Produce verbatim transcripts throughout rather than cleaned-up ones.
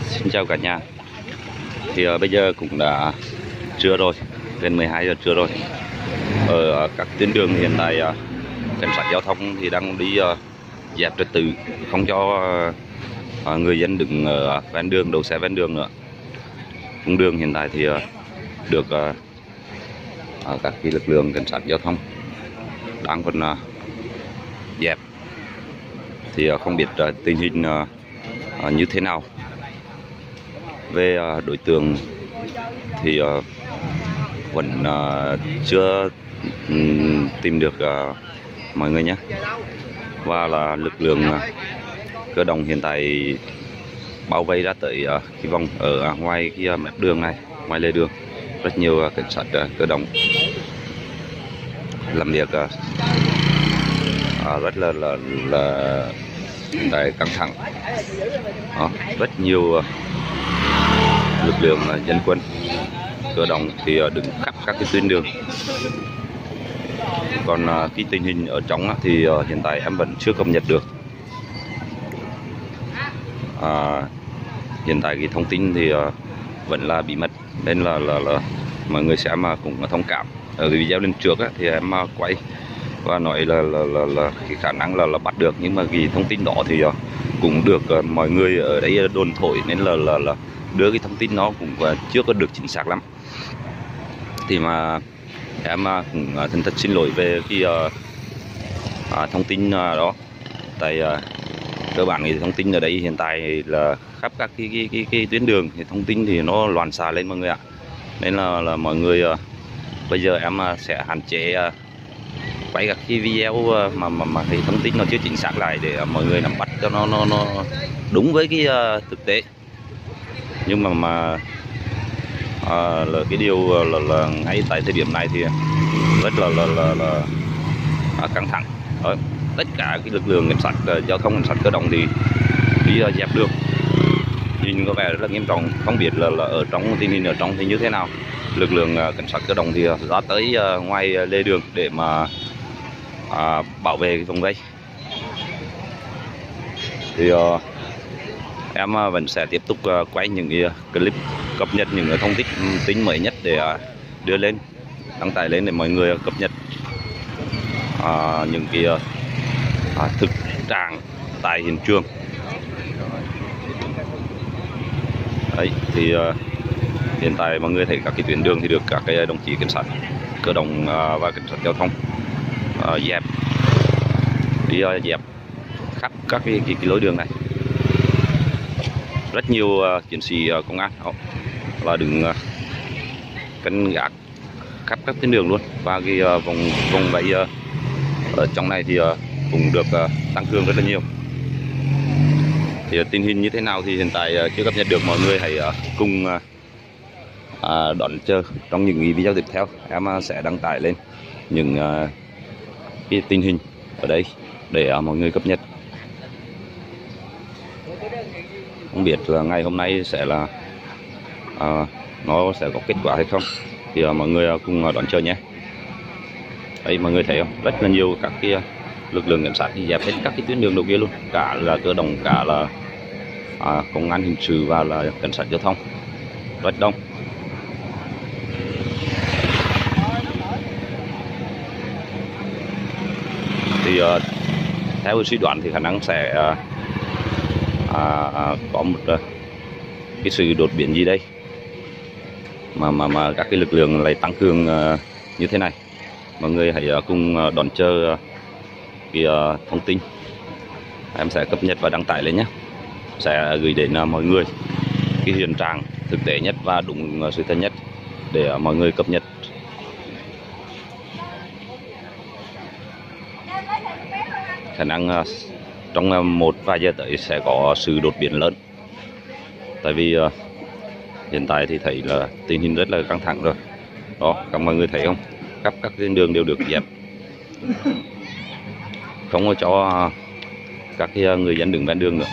Xin chào cả nhà. Thì uh, bây giờ cũng đã trưa rồi, gần mười hai giờ trưa rồi. Ở uh, các tuyến đường hiện tại uh, cảnh sát giao thông thì đang đi uh, dẹp trật tự, không cho uh, uh, người dân đứng ở uh, ven đường, đậu xe ven đường nữa. Cung đường hiện tại thì uh, được uh, uh, các cái lực lượng cảnh sát giao thông đang còn uh, dẹp. Thì uh, không biết uh, tình hình uh, uh, như thế nào. Về uh, đối tượng thì uh, vẫn uh, chưa um, tìm được uh, mọi người nhé. Và là lực lượng uh, cơ động hiện tại bao vây ra tới uh, cái vòng ở uh, ngoài cái uh, mép đường này, ngoài lề đường, rất nhiều uh, cảnh sát uh, cơ động làm việc uh, uh, rất là là là tại căng thẳng. Đó, rất nhiều uh, lực lượng uh, dân quân cơ động thì uh, đứng khắp các cái tuyến đường. Còn uh, cái tình hình ở trong uh, thì uh, hiện tại em vẫn chưa cập nhật được. Uh, hiện tại cái thông tin thì uh, vẫn là bí mật, nên là là, là mọi người xem uh, cũng thông cảm. Ở cái video lên trước uh, thì em uh, quay và nói là, là, là, là cái khả năng là, là bắt được, nhưng mà cái thông tin đó thì uh, cũng được uh, mọi người ở đây đồn thổi, nên là, là, là đưa cái thông tin nó cũng uh, chưa có được chính xác lắm. Thì mà em uh, cũng uh, thân thật xin lỗi về cái uh, uh, thông tin uh, đó. Tại uh, cơ bản thì thông tin ở đây hiện tại là khắp các cái, cái, cái, cái tuyến đường thì thông tin thì nó loạn xạ lên mọi người ạ. Nên là, là mọi người uh, bây giờ em uh, sẽ hạn chế uh, quay các cái video uh, mà mà mà thì thông tin nó chưa chính xác lại, để uh, mọi người nắm bắt cho nó nó nó đúng với cái uh, thực tế. Nhưng mà mà uh, là cái điều uh, là, là ngay tại thời điểm này thì rất là là là, là uh, căng thẳng. Đó, tất cả cái lực lượng cảnh sát uh, giao thông, cảnh sát cơ động thì đi uh, dẹp được, nhìn có vẻ rất là nghiêm trọng. Không biết là, là ở trong tình hình ở trong thì như thế nào. Lực lượng uh, cảnh sát cơ động thì uh, ra tới uh, ngoài uh, lề đường để mà uh, bảo vệ cái vòng vây. Thì uh, em uh, vẫn sẽ tiếp tục uh, quay những uh, clip cập nhật những uh, thông tin tin mới nhất để uh, đưa lên, đăng tải lên để mọi người uh, cập nhật uh, những cái uh, uh, thực trạng tại hiện trường. Đấy, thì uh, hiện tại mọi người thấy các cái tuyến đường thì được các cái đồng chí cảnh sát cơ động uh, và cảnh sát giao thông uh, dẹp, đi uh, dẹp khắp các cái, cái, cái lối đường này. Rất nhiều uh, chiến sĩ uh, công an họ là đứng uh, canh gác khắp các tuyến đường luôn. Và cái uh, vòng vòng vây uh, ở trong này thì uh, cũng được uh, tăng cường rất là nhiều. Thì uh, tình hình như thế nào thì hiện tại uh, chưa cập nhật được. Mọi người hãy uh, cùng uh, uh, đón chờ trong những video tiếp theo. Em uh, sẽ đăng tải lên những uh, cái tình hình ở đây để uh, mọi người cập nhật. Không biết là ngày hôm nay sẽ là uh, nó sẽ có kết quả hay không, thì uh, mọi người uh, cùng uh, đón chờ nhé. Đây mọi người thấy không, rất là nhiều các cái uh, lực lượng cảnh sát đi dẹp hết các cái tuyến đường đầu kia luôn, cả là cơ động, cả là uh, công an hình sự và là cảnh sát giao thông, rất đông. Thì uh, theo suy đoán thì khả năng sẽ uh, À, à, có một uh, cái sự đột biến gì đây mà mà mà các cái lực lượng lại tăng cường uh, như thế này. Mọi người hãy uh, cùng uh, đón chờ uh, cái uh, thông tin em sẽ cập nhật và đăng tải lên nhé. Sẽ gửi đến uh, mọi người cái hiện trạng thực tế nhất và đúng uh, sự thật nhất để uh, mọi người cập nhật. Khả năng uh, trong một vài giờ tới sẽ có sự đột biến lớn. Tại vì uh, hiện tại thì thấy là tình hình rất là căng thẳng rồi. Đó, các mọi người thấy không? Khắp các tuyến đường đều được dẹp, không có cho uh, các cái, uh, người dân đứng ven đường nữa.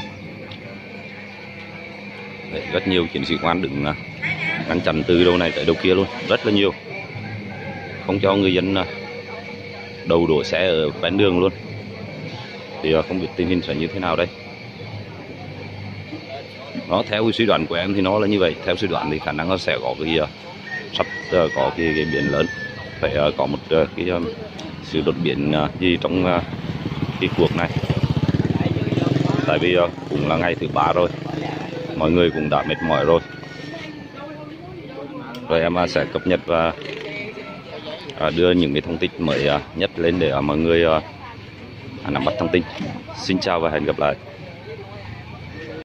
Đấy, rất nhiều chiến sĩ công an đứng uh, ngăn chặn từ đầu này tới đầu kia luôn, rất là nhiều, không cho người dân uh, đầu đổ xe ở ven đường luôn. Thì không biết tình hình sẽ như thế nào đây. nó theo cái suy đoán của em thì nó là như vậy. Theo suy đoán thì khả năng nó sẽ có cái uh, sắp uh, có cái, cái biến lớn, phải uh, có một uh, cái um, sự đột biến uh, gì trong uh, cái cuộc này. Tại vì uh, cũng là ngày thứ ba rồi, mọi người cũng đã mệt mỏi rồi. Rồi em uh, sẽ cập nhật và uh, đưa những cái thông tin mới uh, nhất lên để uh, mọi người uh, nắm bắt thông tin. Xin chào và hẹn gặp lại.